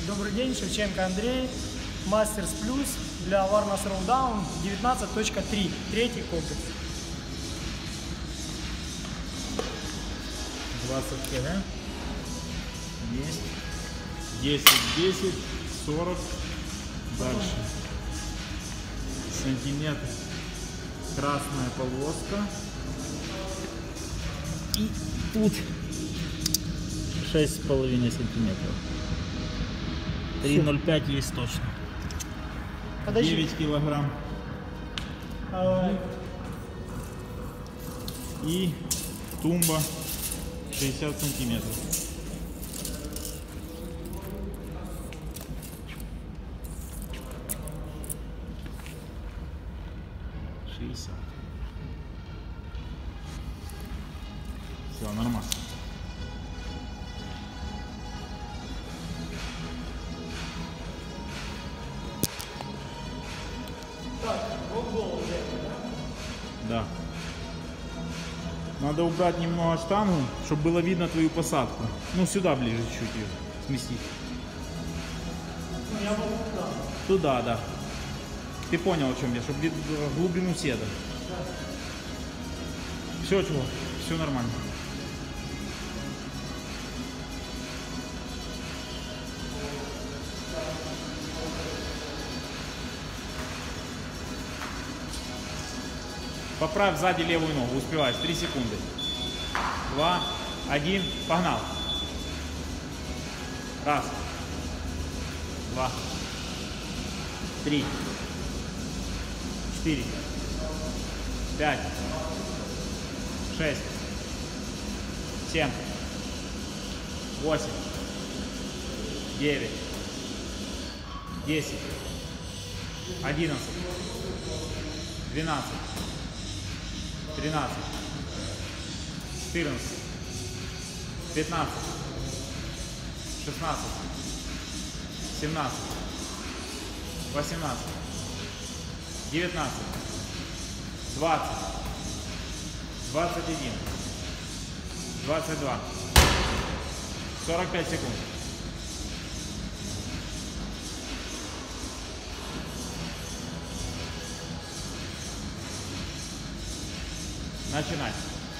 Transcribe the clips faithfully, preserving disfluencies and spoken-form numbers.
Добрый день, Шевченко Андрей, Мастерс Плюс для Varna THROWDOWN девятнадцать точка три, третий комплекс. двадцать кг. Есть. десять, десять, сорок. Дальше. Сантиметр. Красная полоска. И тут шесть с половиной сантиметров. три ноль пять есть точно. Подожди. девять килограмм. А... И тумба шестьдесят сантиметров. шестьдесят. Все, нормально. Так, вот голову, да? Да. Надо убрать немного штангу, чтобы было видно твою посадку. Ну, сюда ближе чуть-чуть ее сместить. Ну, я могу туда. Туда, да. Ты понял, о чем я, чтобы глубину седа. Да. Все, чего? Все нормально. Поправь сзади левую ногу, успеваешь, три секунды. Два, один, погнал. Раз, два, три, четыре, пять, шесть, семь, восемь, девять, десять, одиннадцать, двенадцать, тринадцать, четырнадцать, пятнадцать, шестнадцать, семнадцать, восемнадцать, девятнадцать, двадцать, двадцать один, двадцать два, сорок пять секунд. Начинать.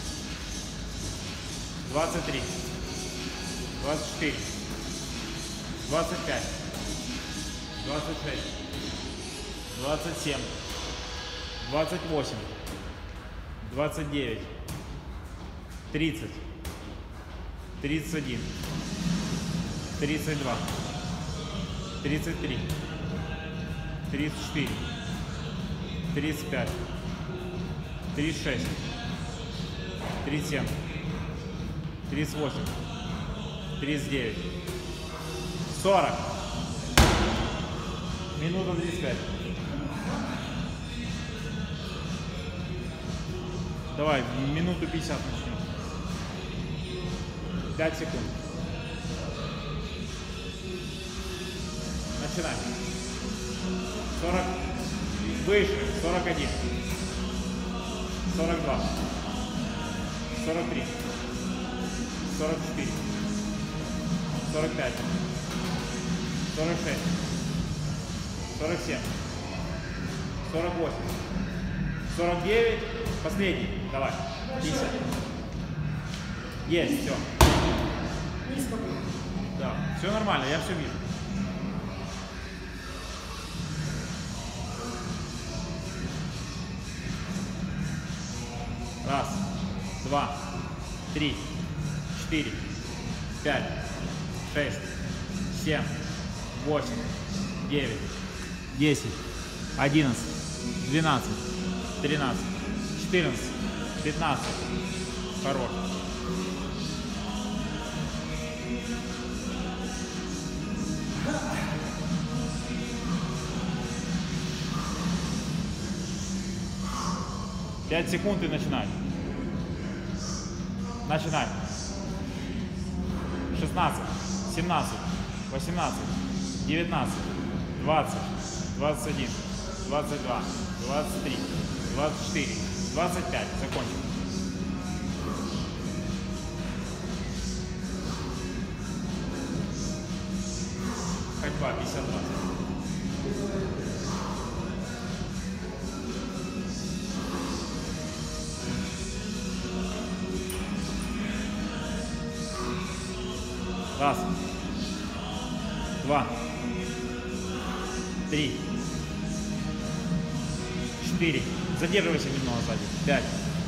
двадцать три, двадцать четыре, двадцать пять, двадцать шесть, двадцать семь, двадцать восемь, двадцать девять, тридцать, тридцать один, тридцать два, тридцать три, тридцать четыре, тридцать пять, тридцать шесть, тридцать семь, тридцать восемь, тридцать девять, сорок. Минута тридцать пять. Давай, минуту пятьдесят начнем. пять секунд. Начинаем. сорок. Выше. сорок один. сорок два, сорок три, сорок четыре, сорок пять, сорок шесть, сорок семь, сорок восемь, сорок девять, последний, давай, пятьдесят. Есть, все. Да, все нормально, я все вижу. Раз, два, три, четыре, пять, шесть, семь, восемь, девять, десять, одиннадцать, двенадцать, тринадцать, четырнадцать, пятнадцать. Хорош. пять секунд и начинаем. Начинаем. шестнадцать, семнадцать, восемнадцать, девятнадцать, двадцать, двадцать один, двадцать два, двадцать три, двадцать четыре, двадцать пять. Закончим. ходьба, пятьдесят два. Раз, два, три, четыре. Задерживайся немного сзади. Пять,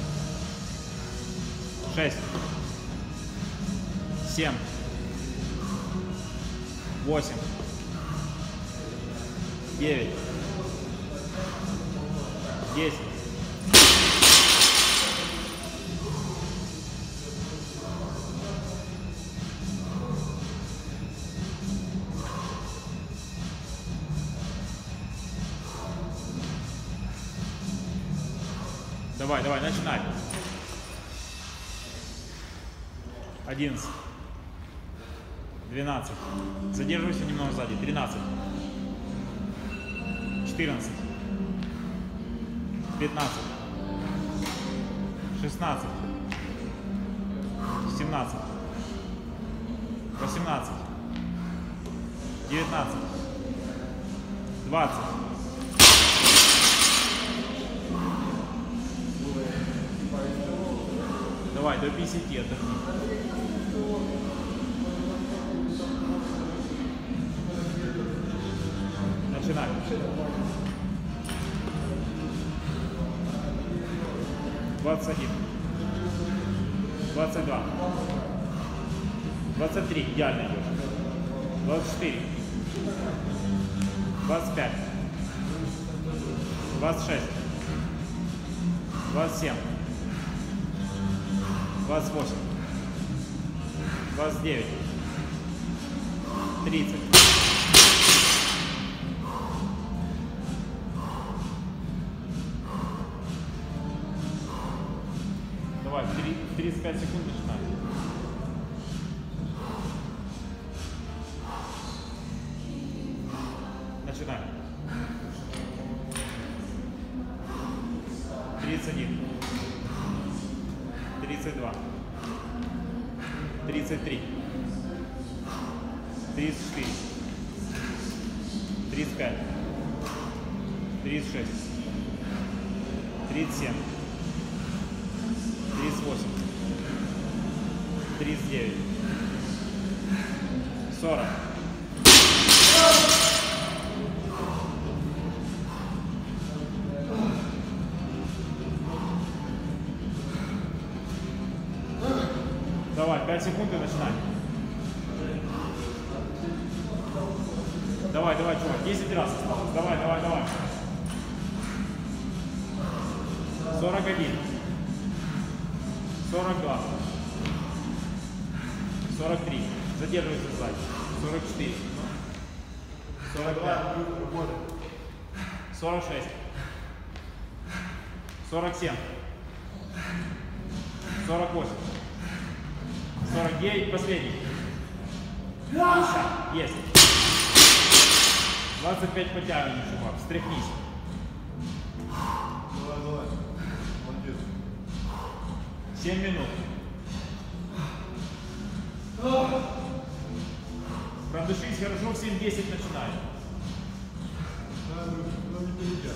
шесть, семь, восемь, девять, десять. Давай, давай, начинай. Одиннадцать. Двенадцать. Задерживайся немного сзади. Тринадцать. Четырнадцать. Пятнадцать. Шестнадцать. Семнадцать. Восемнадцать. Девятнадцать. Двадцать. Давай, до пятидесяти отдохни. Начинай. двадцать один. двадцать два. двадцать три. Идеально идешь. двадцать четыре. двадцать пять. двадцать шесть. двадцать семь. двадцать восемь, двадцать девять, тридцать. Давай, тридцать пять секунд начинаем. Начинаем. тридцать один. тридцать два, тридцать три, тридцать четыре, тридцать пять, тридцать шесть, тридцать семь, тридцать восемь, тридцать девять, сорок. Давай, пять секунд и начинай. Давай, давай, чувак, десять раз осталось. Давай, давай, давай. сорок один. сорок два. сорок три. Задерживайся сзади. сорок четыре. сорок пять. сорок шесть. сорок семь. сорок восемь. сорок девять, последний. пятьдесят, есть. двадцать пять потягиваний, чувак, встряхнись. Давай, давай. Молодец. семь минут. Продышись хорошо, в семь десять начинаем. Надо, надо не перейдя.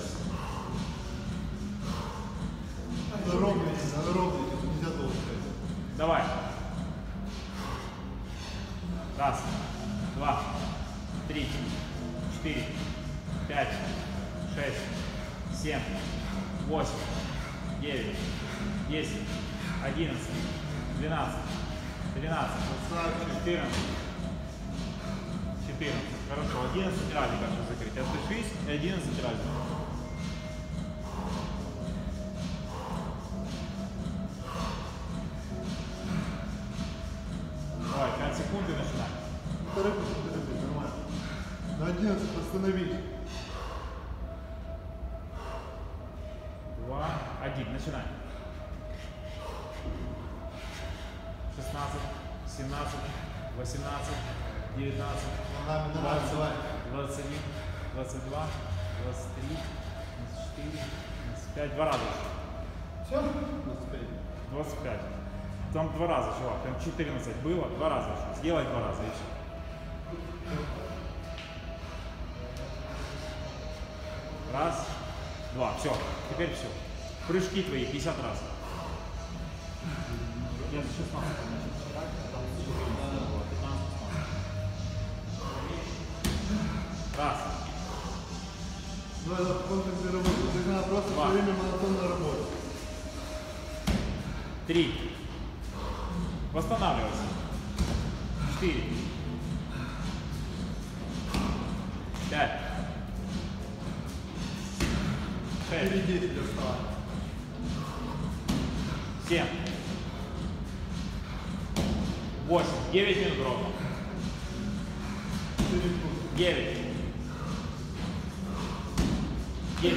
Надо ровно идти, надо ровно идти, нельзя долго стоять. Давай. Раз, два, три, четыре, пять, шесть, семь, восемь, девять, десять, одиннадцать, двенадцать, тринадцать, четырнадцать, четырнадцать. Хорошо, одиннадцать разик нужно закрыть. Отдышись и одиннадцать разик. Давай, пять секунд и начинаем. Торопись, торопись, нормально. На одиннадцать остановись. Два, один, начинаем. шестнадцать, семнадцать, восемнадцать, девятнадцать, Ногами, ногами, двадцать, давай. двадцать один, двадцать два, двадцать три, двадцать четыре, двадцать пять, два раза. Все? двадцать пять. двадцать пять. Там два раза, чувак, там четырнадцать было, два раза еще. Сделай два раза и все. Все, теперь все. Прыжки твои пятьдесят раз. Я за шестнадцать. Раз. Ну это комплексная работа. То надо просто все время монотонно работать. Три. Восстанавливайся. Четыре. Пять. Шесть. Четыре десять осталось. Семь. Восемь. Девять минут ровно. Девять. Десять.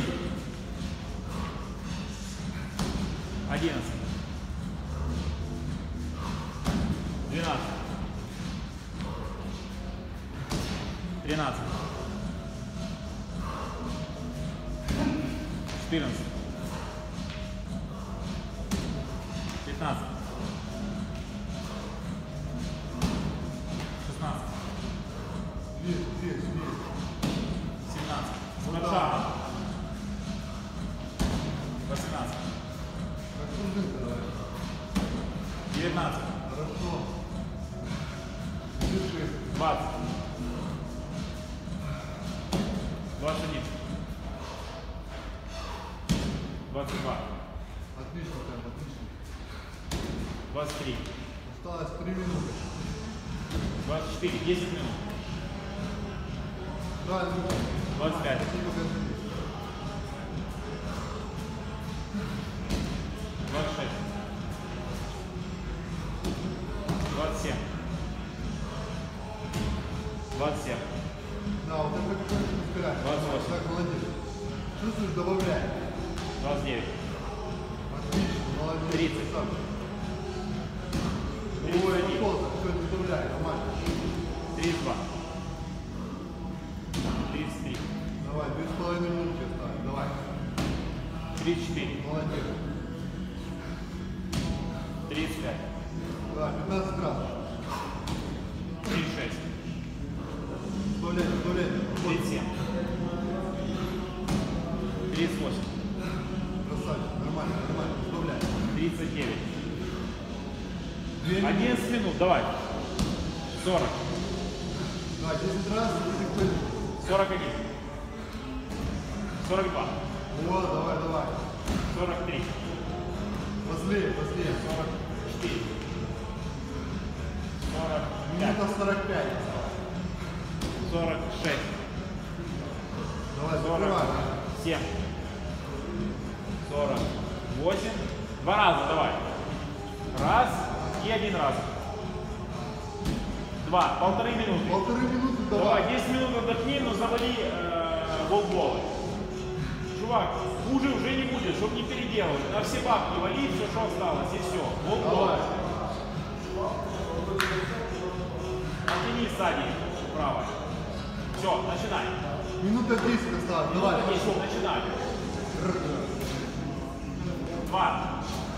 Одиннадцать. Двенадцать. Тринадцать. Четырнадцать. Пятнадцать. Шестнадцать. Вес, вес, вес. Семнадцать. С Вот шагом. Восемнадцать. Как пружинка, давай. Девятнадцать. Хорошо. Дыши. Двадцать. Двадцать один. Двадцать два. Отлично, прям отлично. Двадцать три. Осталось три минуты. Двадцать четыре. Десять минут. Да, Двадцать пять. Двадцать шесть. Двадцать семь. Двадцать семь. Да, вот это как не спирать. двадцать восемь. Так, молодец. Чувствуешь, добавляй. Двадцать девять. Отлично, молодец. тридцать. Ой, пошел, все, добавляй, нормально. тридцать два. тридцать три. Давай, две с половиной минутки осталось, давай. тридцать четыре. Молодец. тридцать пять. Да, пятнадцать раз. тридцать шесть. Добавляй, добавляй. тридцать семь. тридцать восемь. Красавчик, нормально, нормально, добавляй. тридцать девять. Две минуты. одиннадцать минут, давай. сорок. Да, десять раз, и ты сорок один. сорок два. О, давай, давай. сорок три. После, после. сорок четыре. сорок пять. Минута сорок пять. сорок шесть. Давай, сорок закрывай. семь. сорок восемь. Два раза давай. Раз и один раз. Два. Полторы минуты. Полторы минуты давай. Давай, десять минут отдохни, но завали э, волболы. Чувак, хуже уже не будет, чтобы не переделывать. На все бабки вали, все, что осталось, и все. Волболы. Давай. Оттяни сзади, вправо. Все, начинай. Минута десять осталось. Давай, Минута десять, пошел. начинай. Два.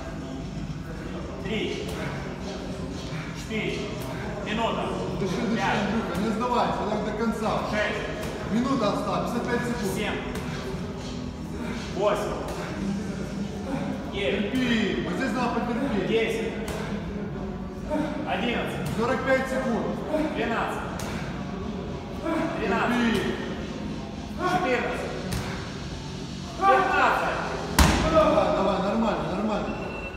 Три. Четыре. Минута. Дыши, дыши, Пять. Андрюха, не сдавайся, так до конца. Шесть. Минута осталась, пятьдесят пять секунд. Семь. Восемь. Девять. Терпи, вот здесь надо потерпеть. Десять. Одиннадцать. сорок пять секунд. Двенадцать. Тринадцать. Терпи. Четырнадцать. Пятнадцать. Давай, давай, нормально, нормально.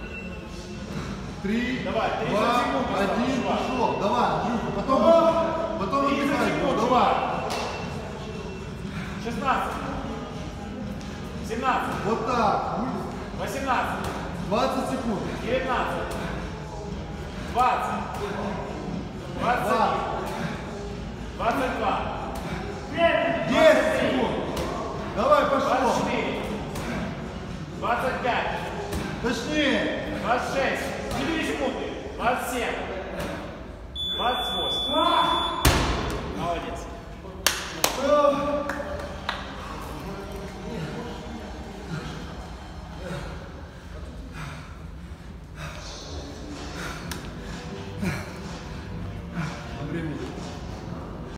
Три, Давай, тридцать два, секунд осталось, один, чувак. пошел. Давай, Андрюха, потом, потом тридцать отдыхай. секунд, Давай. чувак. шестнадцать. семнадцать. Вот так. восемнадцать. двадцать секунд. девятнадцать. двадцать. двадцать Два. один. двадцать два. десять секунд. Давай, двадцать пошел. четыре. двадцать пять. Точнее. двадцать шесть. четыре секунды. двадцать семь.